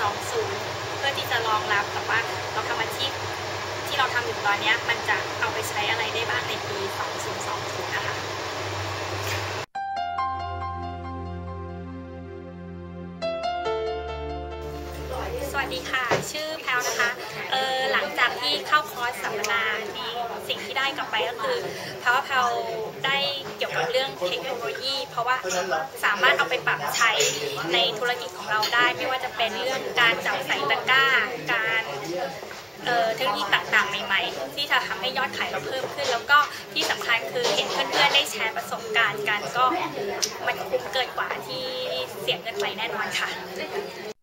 20 เพื่อที่จะรองรับกับว่าเราทำอาชีพที่เราทำอยู่ตอนนี้มันจะเอาไปใช้อะไรได้บ้างในปี 2020 นะคะสวัสดีค่ะชื่อแพลวนะคะหลังจากที่เข้าคอร์สสัมมนานี้สิ่งที่ได้กลับไปก็คือแพลวได้เกี่ยวกับเรื่องเทคโนโลยีเพราะว่าสามารถเอาไปปรับใช้ในธุรกิจของเราได้ไม่ว่าจะเป็นเรื่องการจับใส่ตะกร้าการเทคโนโลยีต่างๆใหม่ๆที่จะทำให้ยอดขายเราเพิ่มขึ้นแล้วก็ที่สำคัญคือเห็นเพื่อนๆได้แชร์ประสบการณ์กันก็มันคุ้มเกินกว่าที่เสียเงินไปแน่นอนค่ะ